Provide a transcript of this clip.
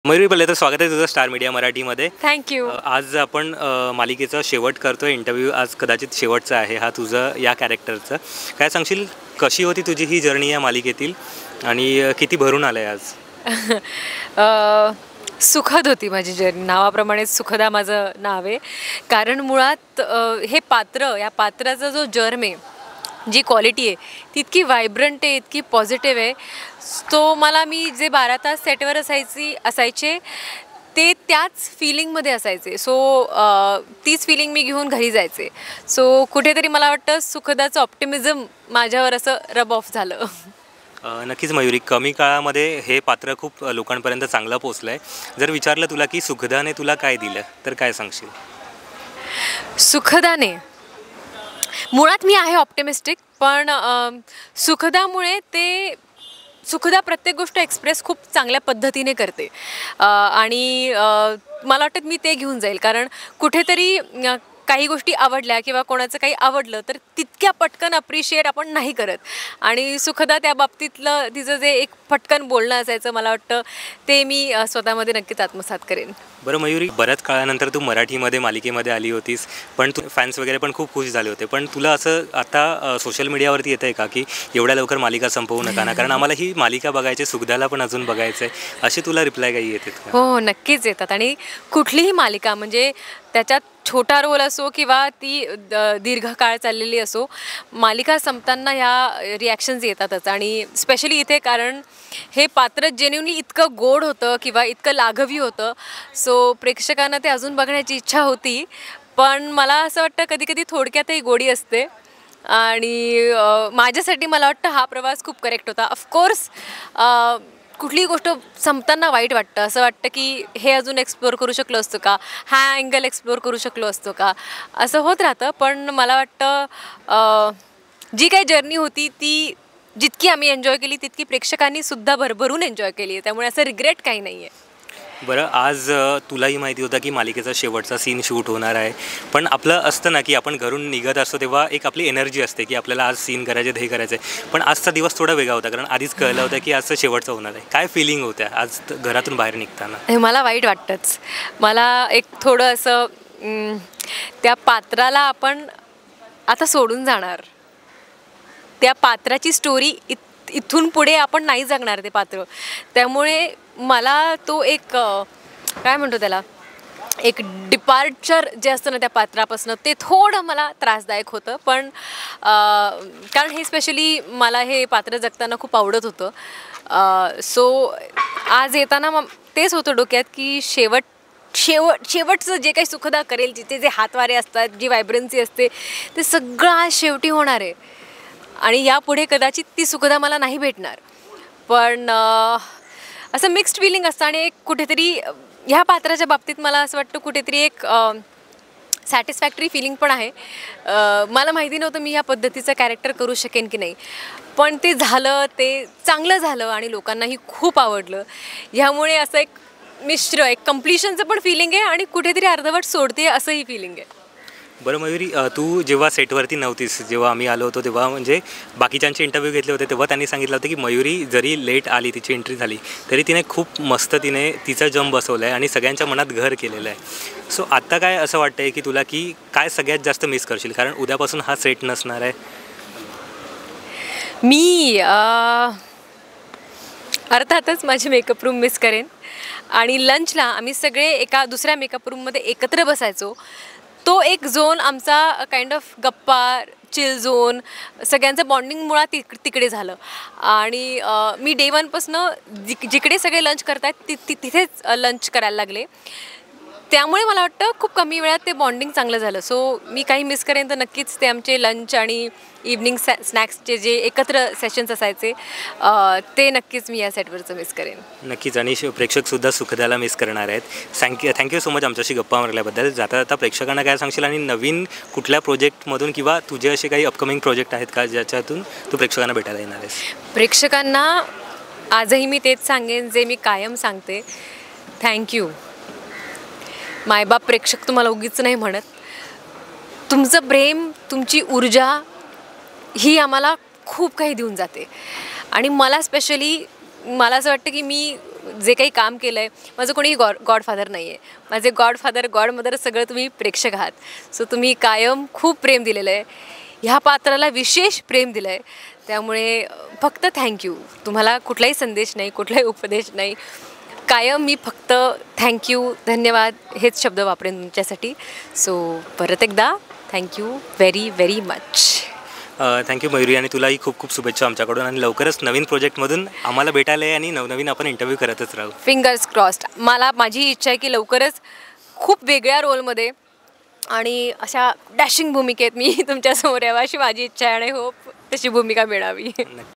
मयूरी, पहिले तर स्वागत आहे तुझं स्टार मीडिया मराठीमध्ये. थँक्यू. आज आपण मालिकेचा शेवट करतोय. इंटरव्ह्यू आज कदाचित शेवटचा आहे हा तुझं या कॅरेक्टरचं. काय सांगशील, कशी होती तुझी ही जर्नी या मालिकेतील आणि किती भरून आलं आहे आज? सुखद होती माझी जर्नी. नावाप्रमाणेच सुखदा माझं नाव आहे. कारण मुळात हे पात्र, या पात्राचा जो जर्म आहे, जी क्वालिटी आहे ती इतकी व्हायब्रंट आहे, इतकी पॉझिटिव्ह आहे. तो मला, मी जे 12 तास सेटवर असायचे ते त्याच फिलिंगमध्ये असायचे. सो तीच फिलिंग मी घेऊन घरी जायचे. सो कुठेतरी मला वाटतं सुखदाचं ऑप्टिमिझम माझ्यावर असं रब ऑफ झालं. नक्कीच मयूरी, कमी काळामध्ये हे पात्र खूप लोकांपर्यंत चांगलं पोचलं आहे. जर विचारलं तुला की सुखदाने तुला काय दिलं तर काय सांगशील? सुखदाने, मुळात मी आहे ऑप्टिमिस्टिक, पण सुखदामुळे सुखदा प्रत्येक गोष्ट एक्सप्रेस खूप चांगल्या पद्धतीने करते आणि मला वाटतं मी ते घेऊन जाईल. कारण कुठेतरी काही गोष्टी आवडल्या किंवा कोणाचं काही आवडलं तर तितक्या पटकन अप्रिशिएट आपण नाही करत. आणि सुखदा त्या बाबतीतलं तिचं जे एक पटकन बोलणं असायचं, मला वाटतं ते मी स्वतःमध्ये नक्कीच आत्मसात करेन. बरं मयूरी, बऱ्याच काळानंतर तू मराठीमध्ये मालिकेमध्ये आली होतीस, पण तू फॅन्स वगैरे पण खूप खुश झाले होते. पण तुला असं आता सोशल मीडियावरती येतं आहे का की एवढ्या लवकर मालिका संपवू नका ना, कारण आम्हाला ही मालिका बघायची, सुखदाला पण अजून बघायचं आहे, अशी तुला रिप्लाय काही येते? हो, नक्कीच येतात. आणि कुठलीही मालिका, म्हणजे त्याच्यात छोटा रोल असो किंवा ती दीर्घकाळ चाललेली असो, मालिका संपताना ह्या रिॲक्शन्स येतातच. आणि स्पेशली इथे, कारण हे पात्र जेन्युइनली इतकं गोड होतं किंवा इतकं लाघवी होतं. सो प्रेक्षकांना ते अजून बघण्याची इच्छा होती. पण मला असं वाटतं कधी कधी थोडक्यातही गोडी असते. आणि माझ्यासाठी मला वाटतं हा प्रवास खूप करेक्ट होता. ऑफकोर्स कुठलीही गोष्ट संपताना वाईट वाटतं, असं वाटतं की हे अजून एक्सप्लोअर करू शकलो असतो का, हा अँगल एक्सप्लोअर करू शकलो असतो का, असं होत राहतं. पण मला वाटतं जी काही जर्नी होती ती जितकी आम्ही एन्जॉय केली तितकी प्रेक्षकांनी सुद्धा भरभरून एन्जॉय केली आहे. त्यामुळे असं रिग्रेट काही नाही आहे. बरं, आज तुलाही माहिती होतं की मालिकेचा शेवटचा सीन शूट होणार आहे, पण आपलं असतं ना की आपण घरून निघत असतो तेव्हा एक आपली एनर्जी असते की आपल्याला आज सीन करायचे, हे करायचं आहे. पण आजचा दिवस थोडा वेगळा होता, कारण आधीच कळलं होतं की आजचं शेवटचं होणार आहे. काय फिलिंग होत्या आज घरातून बाहेर निघताना? हे मला वाईट वाटतंच. मला एक थोडं असं त्या पात्राला आपण आता सोडून जाणार, त्या पात्राची स्टोरी इथून पुढे आपण नाही जगणार ते पात्र. त्यामुळे मला तो एक काय म्हणतो त्याला, एक डिपार्चर जे असतं ना त्या पात्रापासून, ते थोडं मला त्रासदायक होतं. पण कारण हे स्पेशली मला हे पात्र जगताना खूप आवडत होतं. सो आज येताना तेच होतं डोक्यात की शेवटचं जे काही सुखदा करेल, जिथे जे हातवारे असतात, जी व्हायब्रन्सी असते, ते सगळं आज शेवटी होणार आहे. आणि यापुढे कदाचित ती सुखदा मला नाही भेटणार. पण असं मिक्स्ड फिलिंग असतं. आणि एक कुठेतरी ह्या पात्राच्या बाबतीत मला असं वाटतं कुठेतरी एक सॅटिस्फॅक्टरी फिलिंग पण आहे. मला माहिती नव्हतं मी ह्या पद्धतीचं कॅरेक्टर करू शकेन की नाही, पण ते झालं, ते चांगलं झालं आणि लोकांनाही खूप आवडलं. ह्यामुळे असं एक मिश्र, एक कम्प्लिशनचं पण फिलिंग आहे आणि कुठेतरी अर्धवट सोडते असंही फिलिंग आहे. बरं मयूरी, तू जेव्हा सेटवरती नव्हतीस, जेव्हा आम्ही आलो होतो तेव्हा, म्हणजे बाकीच्यांचे इंटरव्ह्यू घेतले होते तेव्हा त्यांनी सांगितलं होतं की मयूरी जरी लेट आली, तिची एंट्री झाली, तरी तिने खूप मस्त तिचा जम बसवला आहे आणि सगळ्यांच्या मनात घर केलेलं आहे. सो आत्ता काय असं वाटतं आहे की तुला, की काय सगळ्यात जास्त मिस करशील, कारण उद्यापासून हा सेट नसणार आहे? मी अर्थातच माझी मेकअप रूम मिस करेन. आणि लंचला आम्ही सगळे एका दुसऱ्या मेकअप रूममध्ये एकत्र बसायचो. तो एक झोन आमचा काइंड ऑफ गप्पा, चिल झोन, सगळ्यांचं बॉन्डिंग मुळात तिकडे झालं. आणि मी डे 1पासनं जिकडे सगळे लंच करतात तिथेच लंच करायला लागले. त्यामुळे मला वाटतं खूप कमी वेळात ते बॉन्डिंग चांगलं झालं. सो मी काही मिस करेन तर नक्कीच ते आमचे लंच आणि इव्हनिंग स्नॅक्सचे जे एकत्र सेशन्स असायचे, ते नक्कीच मी या सेटवरचं मिस करेन. नक्कीच. आणि प्रेक्षकसुद्धा सुखदाला मिस करणार आहेत. थँक्यू सो मच आमच्याशी गप्पा मारल्याबद्दल. जाता प्रेक्षकांना काय सांगशील, आणि नवीन कुठल्या प्रोजेक्टमधून किंवा तुझे असे काही अपकमिंग प्रोजेक्ट आहेत का ज्याच्यातून तू प्रेक्षकांना भेटायला येणार आहेस? प्रेक्षकांना आजही मी तेच सांगेन जे मी कायम सांगते, थँक्यू. मायबाप प्रेक्षक तुम्हाला उगीच नाही म्हणत. तुमचं प्रेम, तुमची ऊर्जा ही आम्हाला खूप काही देऊन जाते. आणि मला स्पेशली, मला असं वाटतं की मी जे काही काम केलं आहे, माझं कोणी गॉडफादर नाही आहे. माझे गॉडफादर गॉडमदर सगळं तुम्ही प्रेक्षक आहात. सो तुम्ही कायम खूप प्रेम दिलेलं आहे, ह्या पात्राला विशेष प्रेम दिलं आहे. त्यामुळे फक्त थँक्यू. तुम्हाला कुठलाही संदेश नाही, कुठलाही उपदेश नाही. कायम मी फक्त थँक्यू, धन्यवाद हेच शब्द वापरेन तुमच्यासाठी. सो परत एकदा thank you very very much. Thank you Mayuri, आणि तुलाही खूप खूप शुभेच्छा आमच्याकडून. आणि लवकरच नवीन प्रोजेक्टमधून आम्हाला भेटायला आहे आणि नवनवीन आपण इंटरव्ह्यू करतच राहू. Fingers crossed. माझी इच्छा आहे की लवकरच खूप वेगळ्या रोलमध्ये आणि अशा डॅशिंग भूमिकेत मी तुमच्यासमोर यावं, अशी माझी इच्छा आहे आणि होप तशी भूमिका मिळावी.